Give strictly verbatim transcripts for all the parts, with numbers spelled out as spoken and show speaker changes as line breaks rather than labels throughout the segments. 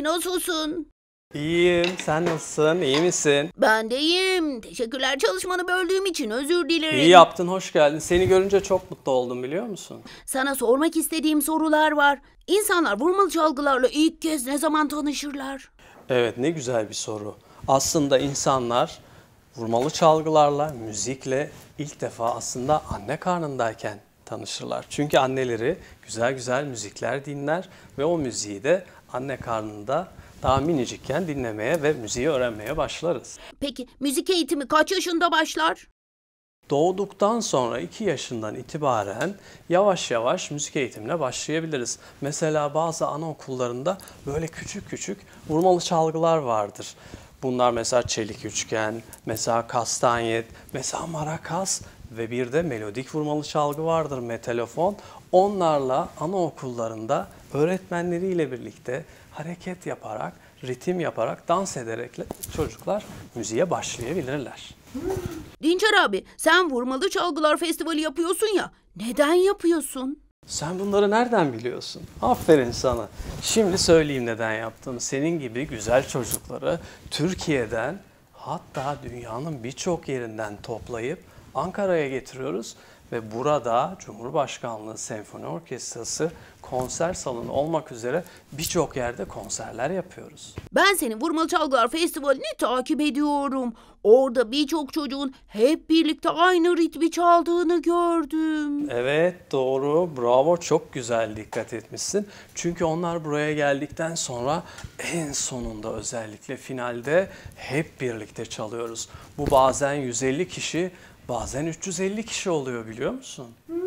abi nasılsın?
İyiyim. Sen nasılsın? İyi misin?
Ben de iyiyim. Teşekkürler çalışmanı böldüğüm için özür dilerim.
İyi yaptın. Hoş geldin. Seni görünce çok mutlu oldum biliyor musun?
Sana sormak istediğim sorular var. İnsanlar vurmalı çalgılarla ilk kez ne zaman tanışırlar?
Evet, ne güzel bir soru. Aslında insanlar vurmalı çalgılarla, müzikle ilk defa aslında anne karnındayken tanışırlar. Çünkü anneleri güzel güzel müzikler dinler ve o müziği de anne karnında daha minicikken dinlemeye ve müziği öğrenmeye başlarız.
Peki müzik eğitimi kaç yaşında başlar?
Doğduktan sonra iki yaşından itibaren yavaş yavaş müzik eğitimine başlayabiliriz. Mesela bazı anaokullarında böyle küçük küçük vurmalı çalgılar vardır. Bunlar mesela çelik üçgen, mesela kastanyet, mesela marakas ve bir de melodik vurmalı çalgı vardır, metalofon. Onlarla anaokullarında öğretmenleriyle birlikte hareket yaparak, ritim yaparak, dans ederek çocuklar müziğe başlayabilirler.
Dinçer abi, sen vurmalı çalgılar festivali yapıyorsun ya. Neden yapıyorsun?
Sen bunları nereden biliyorsun? Aferin sana. Şimdi söyleyeyim neden yaptığımı. Senin gibi güzel çocukları Türkiye'den hatta dünyanın birçok yerinden toplayıp Ankara'ya getiriyoruz. Ve burada Cumhurbaşkanlığı Senfoni Orkestrası konser salonu olmak üzere birçok yerde konserler yapıyoruz.
Ben senin Vurmalı Çalgılar Festivali'ni takip ediyorum. Orada birçok çocuğun hep birlikte aynı ritmi çaldığını gördüm.
Evet, doğru, bravo, çok güzel dikkat etmişsin. Çünkü onlar buraya geldikten sonra en sonunda özellikle finalde hep birlikte çalıyoruz. Bu bazen yüz elli kişi, bazen üç yüz elli kişi oluyor biliyor musun?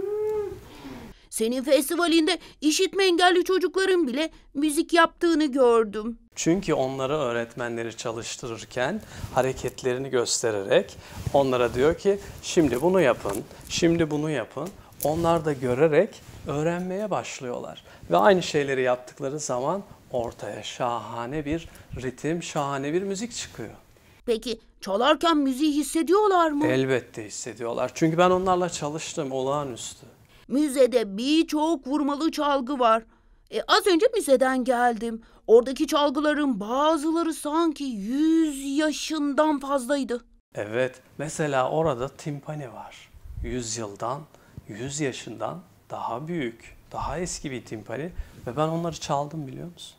Senin festivalinde işitme engelli çocukların bile müzik yaptığını gördüm.
Çünkü onları öğretmenleri çalıştırırken hareketlerini göstererek onlara diyor ki şimdi bunu yapın, şimdi bunu yapın. Onlar da görerek öğrenmeye başlıyorlar. Ve aynı şeyleri yaptıkları zaman ortaya şahane bir ritim, şahane bir müzik çıkıyor.
Peki çalarken müziği hissediyorlar mı?
Elbette hissediyorlar. Çünkü ben onlarla çalıştım, olağanüstü.
Müzede birçok vurmalı çalgı var. E, az önce müzeden geldim. Oradaki çalgıların bazıları sanki yüz yaşından fazlaydı.
Evet, mesela orada timpani var. yüz yıldan, yüz yaşından daha büyük, daha eski bir timpani ve ben onları çaldım biliyor musun?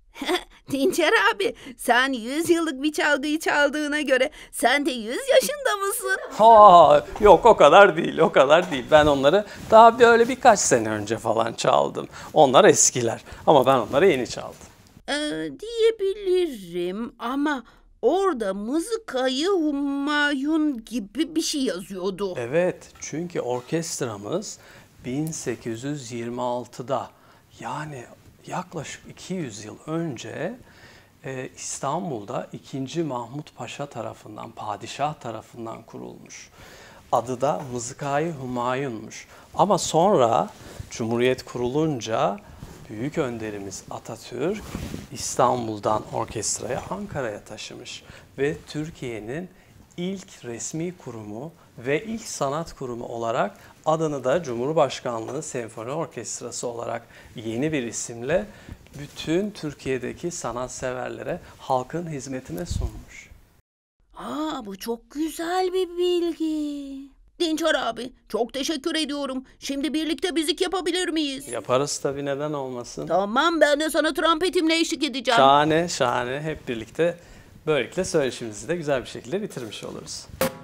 Dinçer abi, sen yüz yıllık bir çalgıyı çaldığına göre sen de yüz yaşında mısın?
Ha, yok o kadar değil, o kadar değil. Ben onları daha böyle birkaç sene önce falan çaldım. Onlar eskiler ama ben onları yeni çaldım.
Ee, diyebilirim ama orada Mızıkayı Humayun gibi bir şey yazıyordu.
Evet, çünkü orkestramız bin sekiz yüz yirmi altıda yani yaklaşık iki yüz yıl önce e, İstanbul'da ikinci. Mahmut Paşa tarafından, padişah tarafından kurulmuş. Adı da Mızıkayı Humayun'muş. Ama sonra Cumhuriyet kurulunca büyük önderimiz Atatürk İstanbul'dan orkestrayı Ankara'ya taşımış ve Türkiye'nin ilk resmi kurumu ve ilk sanat kurumu olarak adını da Cumhurbaşkanlığı Senfoni Orkestrası olarak yeni bir isimle bütün Türkiye'deki sanatseverlere, halkın hizmetine sunmuş.
Aa, bu çok güzel bir bilgi. Dinçer abi, çok teşekkür ediyorum. Şimdi birlikte müzik yapabilir miyiz?
Yaparız tabii, neden olmasın.
Tamam, ben de sana trompetimle eşlik edeceğim.
Şahane, şahane. Hep birlikte böylelikle söyleşimizi de güzel bir şekilde bitirmiş oluruz.